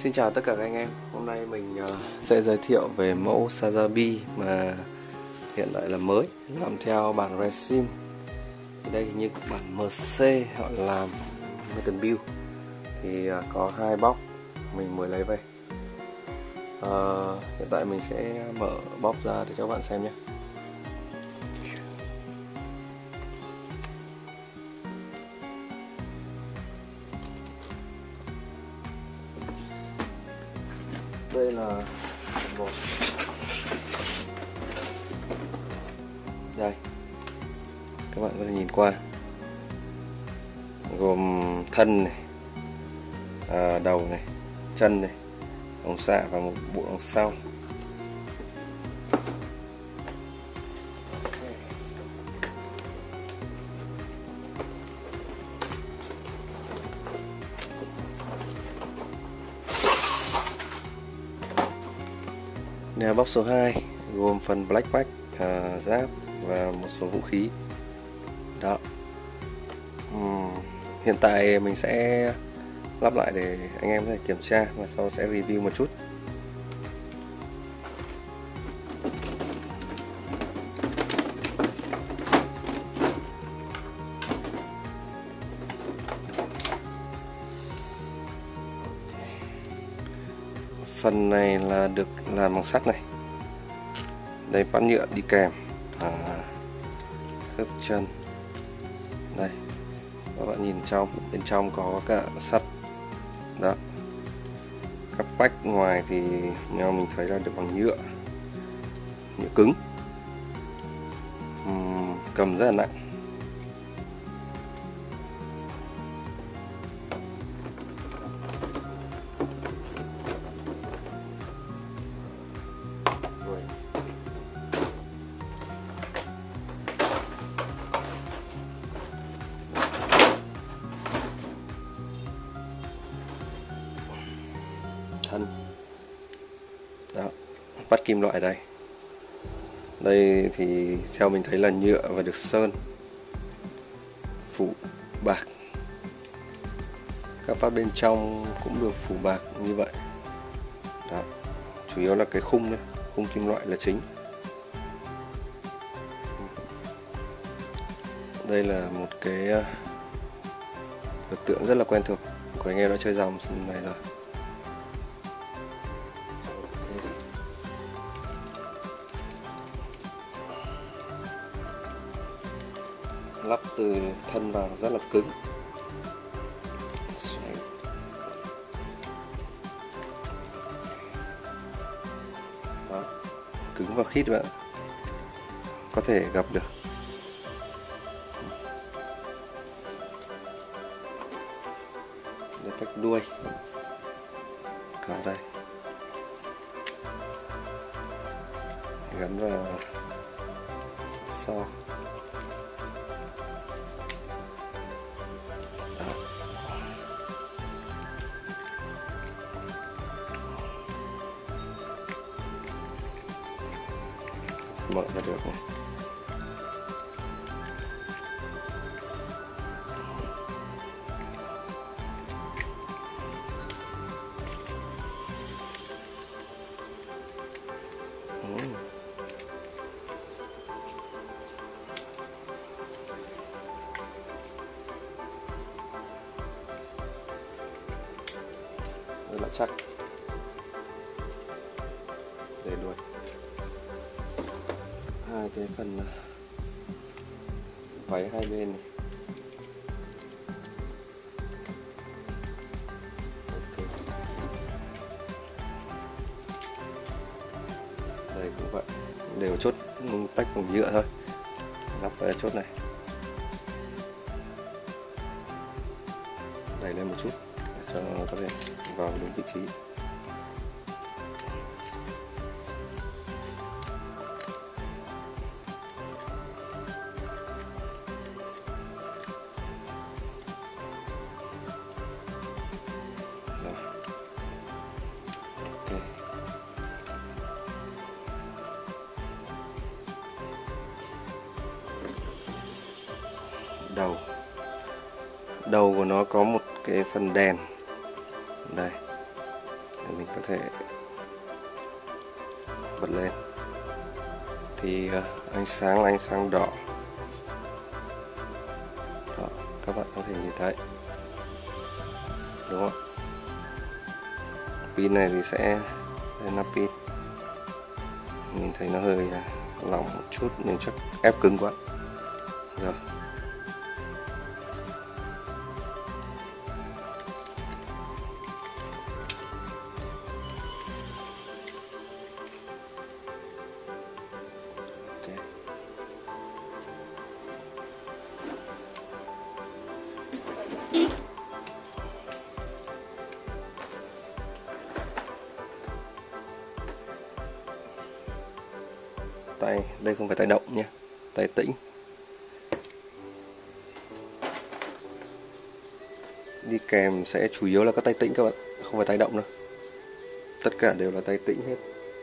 Xin chào tất cả các anh em. Hôm nay mình sẽ giới thiệu về mẫu Sazabi mà hiện tại là mới, làm theo bản resin. Thì đây như bản MC họ làm Metal Build. Thì có 2 box mình mới lấy về. Hiện tại mình sẽ mở box ra để cho các bạn xem nhé. Đây là một, đây các bạn có thể nhìn qua, gồm thân này, đầu này, chân này, ống xạ và một bộ ống sau. Nhà box số 2 gồm phần black pack, giáp và một số vũ khí. Đó. Hiện tại mình sẽ lắp lại để anh em có thể kiểm tra và sau sẽ review một chút. Phần này là được làm bằng sắt này. Đây, pan nhựa đi kèm, khớp chân. Đây, các bạn nhìn bên trong có cả sắt. Đó. Các vách ngoài thì nhau mình thấy là được bằng nhựa cứng, cầm rất là nặng. Thân. Đó, bắt kim loại đây. Đây thì theo mình thấy là nhựa và được sơn phủ bạc. Các phát bên trong cũng được phủ bạc như vậy. Đó, chủ yếu là cái khung đây, khung kim loại là chính. Đây là một cái biểu tượng rất là quen thuộc của anh em đã chơi dòng này rồi. Lắp từ thân vào rất là cứng. Đó, cứng và khít vậy, có thể gặp được. Đây, cách đuôi cả đây gắn vào sau. Mở ra được này. Rất là chắc. Để đuôi. Hai cái phần váy hai bên này. Okay. Đây cũng vậy, đều chốt tách bằng nhựa thôi, lắp vào chốt này, đẩy lên một chút để cho nó có thể vào đúng vị trí. Đầu của nó có một cái phần đèn đây, để mình có thể bật lên. Thì ánh sáng đỏ đó, các bạn có thể nhìn thấy đúng không? Pin này thì sẽ nắp pin, mình thấy nó hơi lỏng một chút nhưng chắc ép cứng quá rồi. Tay đây không phải tay động nhé, tay tĩnh. Đi kèm sẽ chủ yếu là các tay tĩnh các bạn, không phải tay động đâu. Tất cả đều là tay tĩnh hết.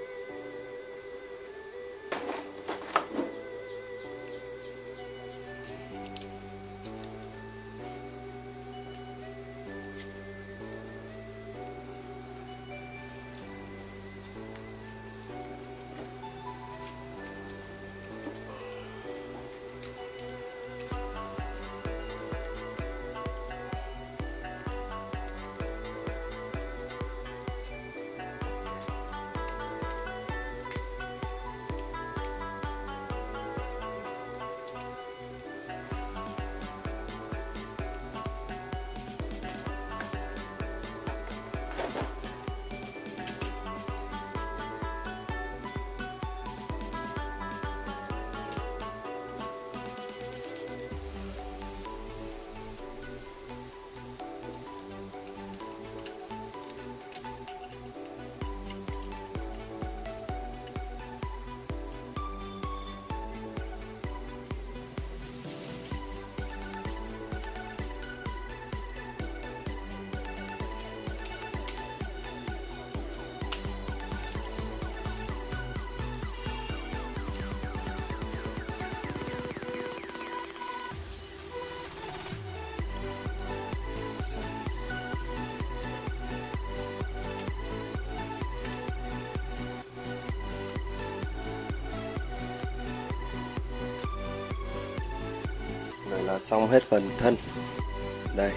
Vậy là xong hết phần thân. Đây,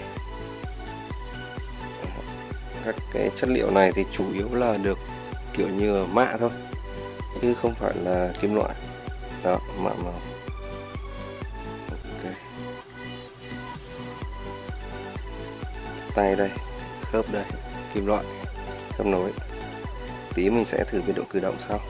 các cái chất liệu này thì chủ yếu là được kiểu như mạ thôi, chứ không phải là kim loại. Đó, mạ màu. Ok. Tay đây, khớp đây, kim loại, khớp nối. Tí mình sẽ thử biên độ cử động sau.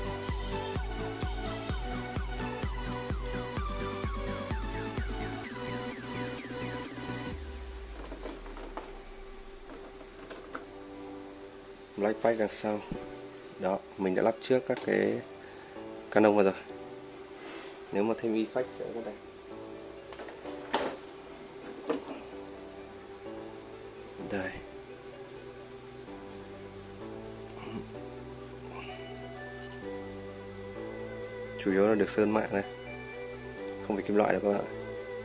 Black pack đằng sau. Đó, mình đã lắp trước các cái canon vào rồi. Nếu mà thêm effect sẽ rất đẹp. Đây. Chủ yếu là được sơn mạ này, không phải kim loại đâu các bạn.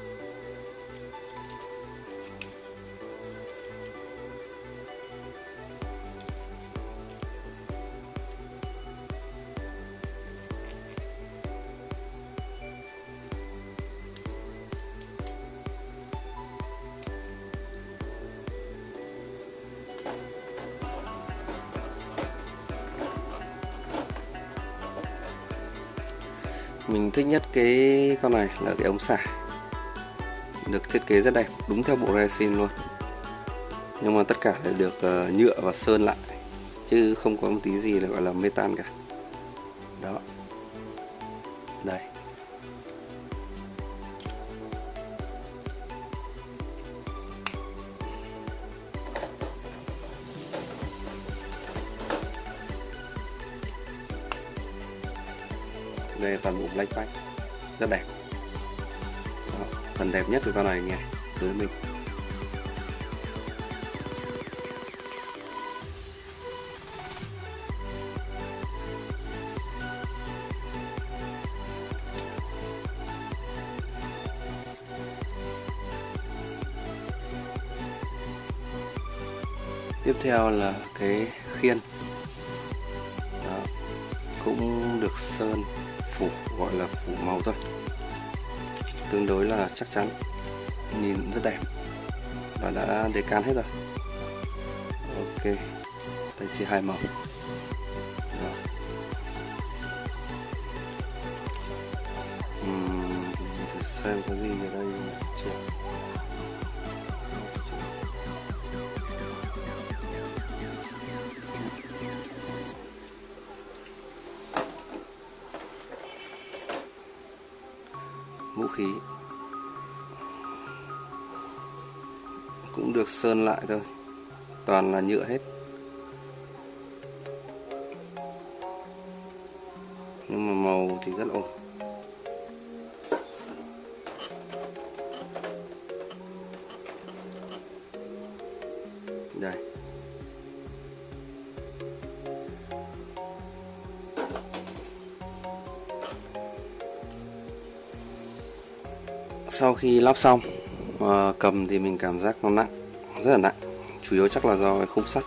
Mình thích nhất cái con này là cái ống xả, được thiết kế rất đẹp, đúng theo bộ resin luôn. Nhưng mà tất cả đều được nhựa và sơn lại, chứ không có một tí gì là gọi là metal cả. Đó. Đây. Đây là toàn bộ black pack, rất đẹp. Đó, phần đẹp nhất của con này nhỉ, với mình. Tiếp theo là cái khiên. Đó, cũng được sơn phủ, gọi là phủ màu thôi, tương đối là chắc chắn, nhìn rất đẹp và đã đề can hết rồi. Ok, đây chỉ 2 màu. Đó. Thử xem có gì ở đây chưa. Vũ khí cũng được sơn lại thôi, toàn là nhựa hết, nhưng mà màu thì rất ổn. Đây, sau khi lắp xong, cầm thì mình cảm giác nó nặng, rất là nặng, chủ yếu chắc là do cái khung sắt.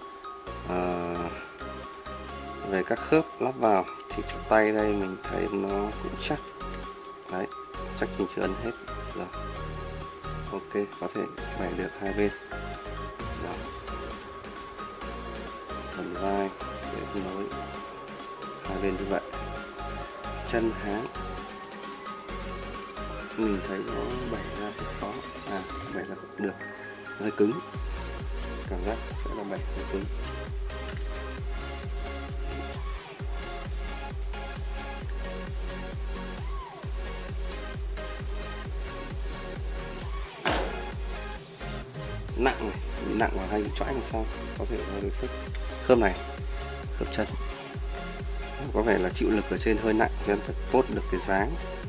Về các khớp lắp vào thì chỗ tay đây mình thấy nó cũng chắc. Đấy, chắc mình chưa ấn hết rồi. Ok, có thể bẻ được hai bên. Đó. Phần vai để nối hai bên như vậy. Chân háng mình thấy nó bẻ ra thì khó, bẻ ra không được, hơi cứng, cảm giác sẽ là bẻ hơi cứng. Nặng này, bị nặng vào hay bị choãi làm sao, có thể là được sức khớp này, khớp chân có vẻ là chịu lực ở trên hơi nặng cho nên phải cốt được cái dáng.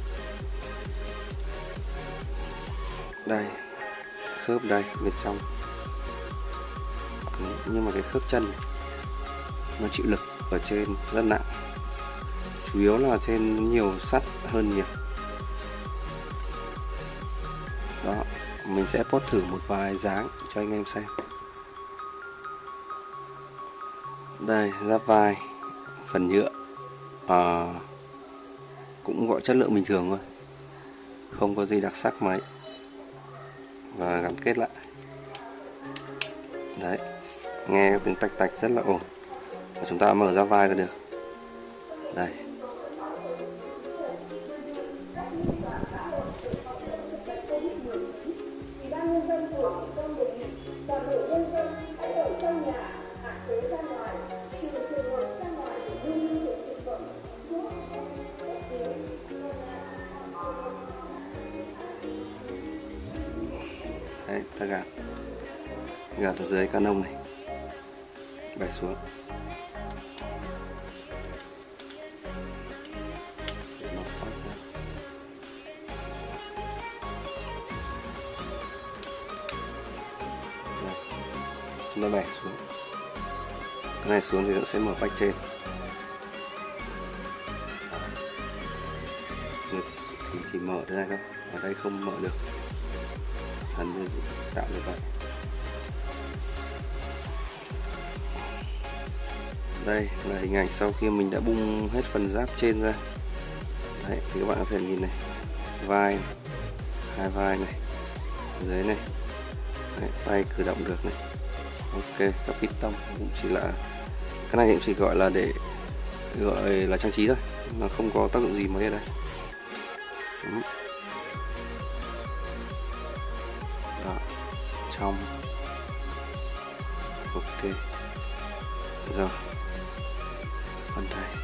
Đây, khớp đây bên trong, nhưng mà cái khớp chân nó chịu lực ở trên rất nặng, chủ yếu là trên nhiều sắt hơn nhiều. Đó, mình sẽ post thử một vài dáng cho anh em xem. Đây, giáp vai phần nhựa, cũng gọi chất lượng bình thường thôi, không có gì đặc sắc mấy, và gắn kết lại. Đấy, nghe tiếng tạch tạch rất là ổn. Và chúng ta mở giáp vai ra được. Đây, đấy, ta gạt ở dưới canon này, bẻ xuống. Chúng ta bẻ xuống, cái này xuống thì nó sẽ mở vách trên. Thì chỉ mở thế này thôi, ở đây không mở được, gần như tạo như vậy. Đây là hình ảnh sau khi mình đã bung hết phần giáp trên ra. Đấy, thì các bạn có thể nhìn này, vai, hai vai này, dưới này. Đấy, tay cử động được này. Ok, các piston cũng chỉ là, cái này cũng chỉ gọi là để gọi là trang trí thôi, nó không có tác dụng gì mấy ở đây. Đó, trong. Ok, rồi phần này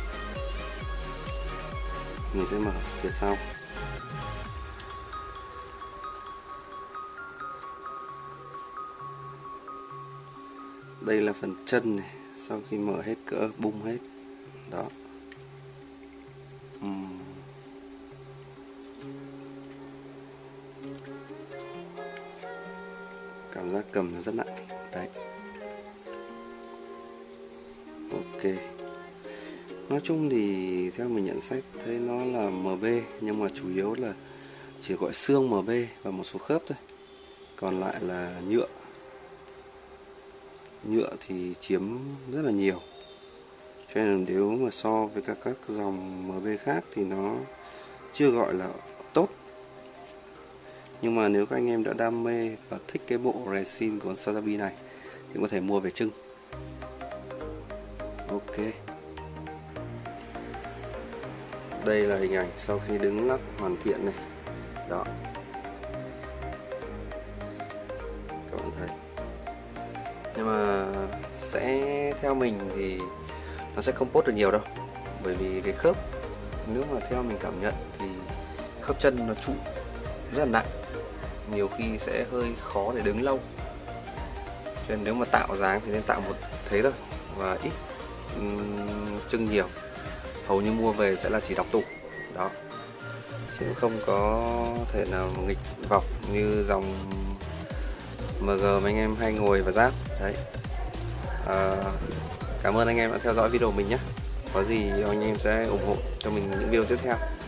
mình sẽ mở phía sau. Đây là phần chân này, sau khi mở hết cỡ bung hết. Đó, cảm giác cầm nó rất nặng. Đấy, ok. Nói chung thì theo mình nhận xét thấy nó là MB, nhưng mà chủ yếu là chỉ gọi xương MB và một số khớp thôi, còn lại là nhựa. nhựa thì chiếm rất là nhiều, cho nên nếu mà so với các dòng MB khác thì nó chưa gọi là tốt. Nhưng mà nếu các anh em đã đam mê và thích cái bộ resin của Sazabi này thì có thể mua về trưng. Ok, đây là hình ảnh sau khi đứng lắp hoàn thiện này. Đó, các bạn thấy. Nhưng mà sẽ theo mình thì nó sẽ không post được nhiều đâu, bởi vì cái khớp, nếu mà theo mình cảm nhận thì khớp chân nó trụ rất là nặng, nhiều khi sẽ hơi khó để đứng lâu. Cho nên nếu mà tạo dáng thì nên tạo một thế thôi và ít trưng nhiều. Hầu như mua về sẽ là chỉ đọc tủ đó, chứ không có thể nào nghịch vọc như dòng MG mà anh em hay ngồi và ráp đấy. Cảm ơn anh em đã theo dõi video mình nhé. Có gì anh em sẽ ủng hộ cho mình những video tiếp theo.